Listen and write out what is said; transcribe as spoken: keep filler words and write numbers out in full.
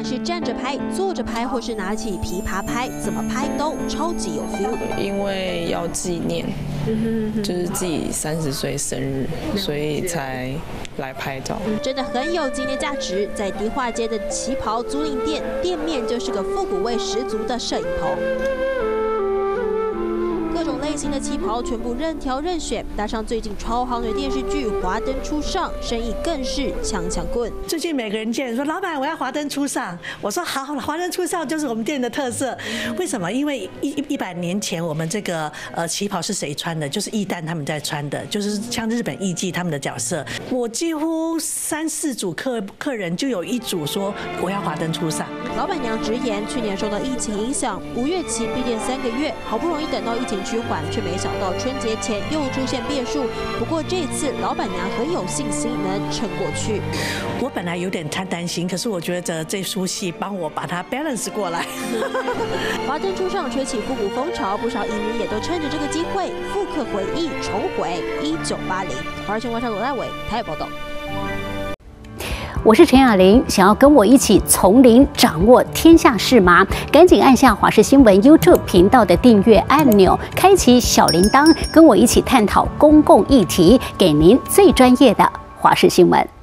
是站着拍、坐着拍，或是拿起琵琶拍，怎么拍都超级有 feel。 因为要纪念，就是自己三十岁生日，所以才来拍照。 真的很有纪念价值。在迪化街的旗袍租赁店，店面就是个复古味十足的摄影棚。 各种类型的旗袍全部任挑任选，搭上最近超夯的电视剧《华灯初上》，生意更是强强棍。 最近每个人见说：“老板，我要华灯初上。”我说：“好，华灯初上就是我们店的特色。为什么？因为一一百年前我们这个呃旗袍是谁穿的？就是艺旦他们在穿的，就是像日本艺妓他们的角色。我几乎三四组客客人就有一组说我要华灯初上。 老板娘直言，去年受到疫情影响，五月起闭店三个月，好不容易等到疫情 趋缓，却没想到春节前又出现变数。不过这次老板娘很有信心能撑过去。 我本来有点太担心，可是我觉得这出戏帮我把它 balance 过来。 华灯初上吹起复古风潮，不少影迷也都趁着这个机会复刻回忆，重回一九八零。华视新闻上罗大伟台北报道。 我是陈雅玲，想要跟我一起从零掌握天下事吗？赶紧按下华视新闻 YouTube 频道的订阅按钮，开启小铃铛，跟我一起探讨公共议题，给您最专业的华视新闻。